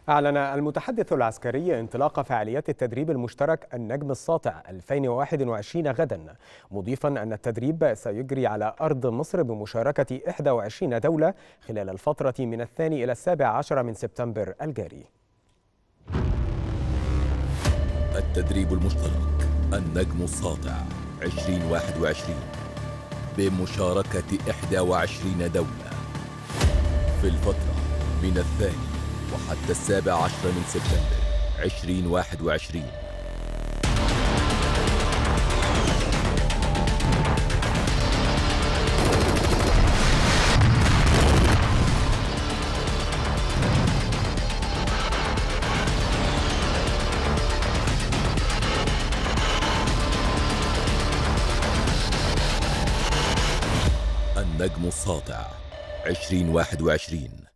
أعلن المتحدث العسكري انطلاق فعاليات التدريب المشترك النجم الساطع 2021 غدا، مضيفا أن التدريب سيجري على أرض مصر بمشاركة 21 دولة خلال الفترة من 2 إلى 17 من سبتمبر الجاري. التدريب المشترك النجم الساطع 2021 بمشاركة 21 دولة في الفترة من 2 وحتى 17 من سبتمبر 2021. النجم الساطع 2021